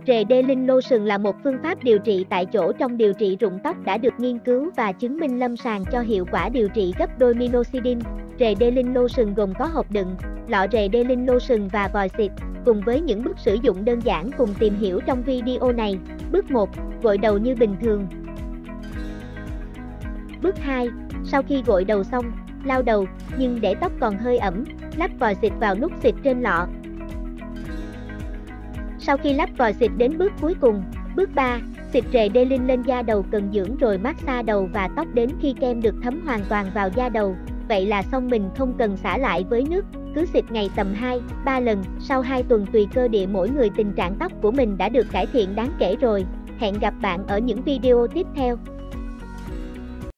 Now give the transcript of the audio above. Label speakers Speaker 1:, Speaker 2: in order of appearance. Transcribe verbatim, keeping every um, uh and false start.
Speaker 1: Rề đê linh lotion là một phương pháp điều trị tại chỗ trong điều trị rụng tóc đã được nghiên cứu và chứng minh lâm sàng cho hiệu quả điều trị gấp đôi minoxidil. Rề đê linh lotion gồm có hộp đựng, lọ rề đê linh lotion và vòi xịt. Cùng với những bước sử dụng đơn giản cùng tìm hiểu trong video này. Bước một. Gội đầu như bình thường. Bước hai. Sau khi gội đầu xong, lau đầu, nhưng để tóc còn hơi ẩm, lắp vòi xịt vào nút xịt trên lọ. Sau khi lắp vòi xịt đến bước cuối cùng, bước ba, xịt rề đê linh lên da đầu cần dưỡng rồi massage đầu và tóc đến khi kem được thấm hoàn toàn vào da đầu. Vậy là xong, mình không cần xả lại với nước, cứ xịt ngày tầm hai, ba lần, sau hai tuần tùy cơ địa mỗi người tình trạng tóc của mình đã được cải thiện đáng kể rồi. Hẹn gặp bạn ở những video tiếp theo.